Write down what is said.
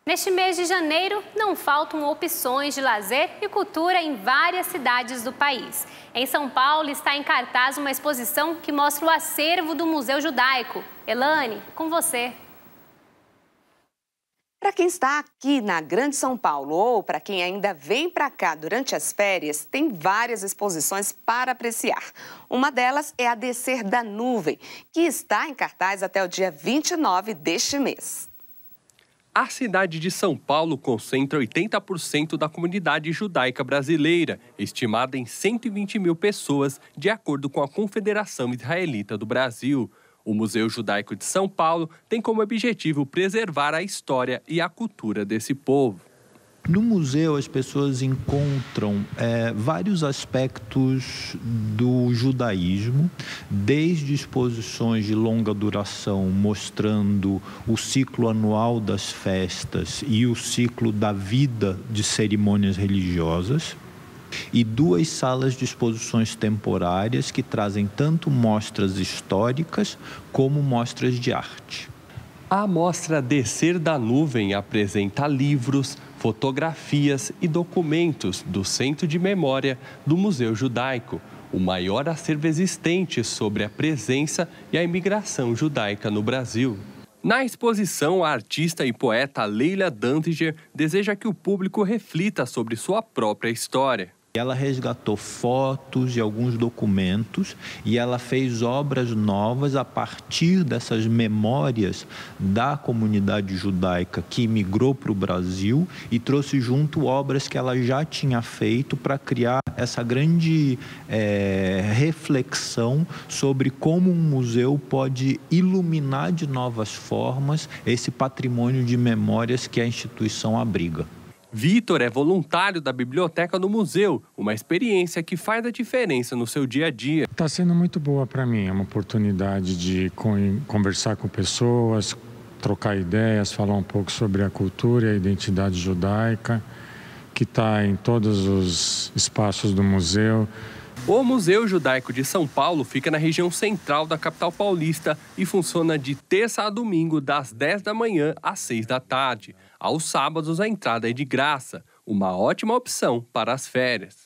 Neste mês de janeiro, não faltam opções de lazer e cultura em várias cidades do país. Em São Paulo está em cartaz uma exposição que mostra o acervo do Museu Judaico. Elane, com você. Para quem está aqui na Grande São Paulo ou para quem ainda vem para cá durante as férias, tem várias exposições para apreciar. Uma delas é a Descer da Nuvem, que está em cartaz até o dia 29 deste mês. A cidade de São Paulo concentra 80% da comunidade judaica brasileira, estimada em 120 mil pessoas, de acordo com a Confederação Israelita do Brasil. O Museu Judaico de São Paulo tem como objetivo preservar a história e a cultura desse povo. No museu, as pessoas encontram vários aspectos do judaísmo, desde exposições de longa duração mostrando o ciclo anual das festas e o ciclo da vida de cerimônias religiosas, e 2 salas de exposições temporárias que trazem tanto mostras históricas como mostras de arte. A mostra Descer da Nuvem apresenta livros, fotografias e documentos do Centro de Memória do Museu Judaico, o maior acervo existente sobre a presença e a imigração judaica no Brasil. Na exposição, a artista e poeta Leila Dantiger deseja que o público reflita sobre sua própria história. Ela resgatou fotos e alguns documentos e ela fez obras novas a partir dessas memórias da comunidade judaica que migrou para o Brasil e trouxe junto obras que ela já tinha feito para criar essa grande reflexão sobre como um museu pode iluminar de novas formas esse patrimônio de memórias que a instituição abriga. Vitor é voluntário da biblioteca do museu, uma experiência que faz a diferença no seu dia a dia. Está sendo muito boa para mim, é uma oportunidade de conversar com pessoas, trocar ideias, falar um pouco sobre a cultura e a identidade judaica, que está em todos os espaços do museu. O Museu Judaico de São Paulo fica na região central da capital paulista e funciona de terça a domingo, das 10 da manhã às 6 da tarde. Aos sábados, a entrada é de graça, uma ótima opção para as férias.